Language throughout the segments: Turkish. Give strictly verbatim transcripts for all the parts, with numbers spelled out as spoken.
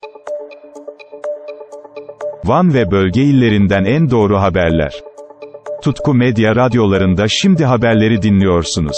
Van ve bölge illerinden en doğru haberler. Tutku Medya radyolarında şimdi haberleri dinliyorsunuz.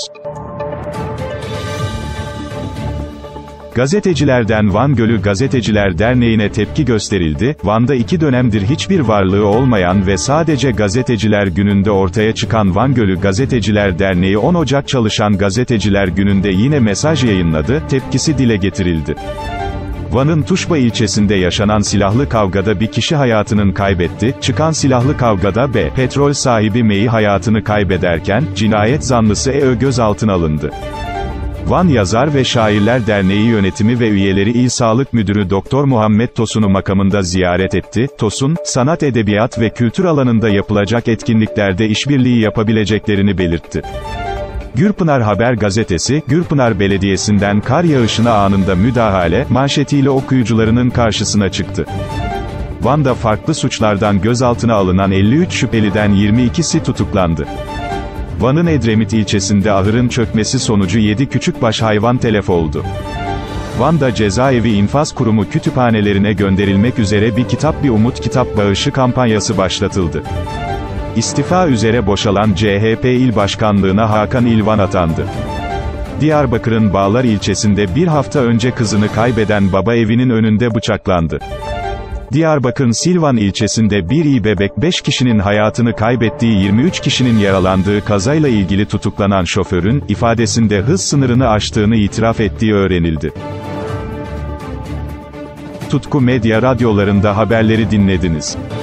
Gazetecilerden Van Gölü Gazeteciler Derneği'ne tepki gösterildi. Van'da iki dönemdir hiçbir varlığı olmayan ve sadece Gazeteciler Günü'nde ortaya çıkan Van Gölü Gazeteciler Derneği on Ocak Çalışan Gazeteciler Günü'nde yine mesaj yayınladı, tepkisi dile getirildi. Van'ın Tuşba ilçesinde yaşanan silahlı kavgada bir kişi hayatını kaybetti, çıkan silahlı kavgada B. Petrol sahibi M'yi hayatını kaybederken, cinayet zanlısı E Ö gözaltına alındı. Van Yazar ve Şairler Derneği yönetimi ve üyeleri İl Sağlık Müdürü Doktor Muhammed Tosun'u makamında ziyaret etti. Tosun, sanat, edebiyat ve kültür alanında yapılacak etkinliklerde işbirliği yapabileceklerini belirtti. Gürpınar Haber Gazetesi, Gürpınar Belediyesi'nden kar yağışına anında müdahale, manşetiyle okuyucularının karşısına çıktı. Van'da farklı suçlardan gözaltına alınan elli üç şüpheliden yirmi ikisi tutuklandı. Van'ın Edremit ilçesinde ahırın çökmesi sonucu yedi küçükbaş hayvan telef oldu. Van'da Cezaevi İnfaz Kurumu kütüphanelerine gönderilmek üzere Bir Kitap Bir Umut kitap bağışı kampanyası başlatıldı. İstifa üzere boşalan C H P İl Başkanlığına Hakan İlvan atandı. Diyarbakır'ın Bağlar ilçesinde bir hafta önce kızını kaybeden baba evinin önünde bıçaklandı. Diyarbakır'ın Silvan ilçesinde bir İ bebek beş kişinin hayatını kaybettiği yirmi üç kişinin yaralandığı kazayla ilgili tutuklanan şoförün, ifadesinde hız sınırını aştığını itiraf ettiği öğrenildi. Tutku Medya radyolarında haberleri dinlediniz.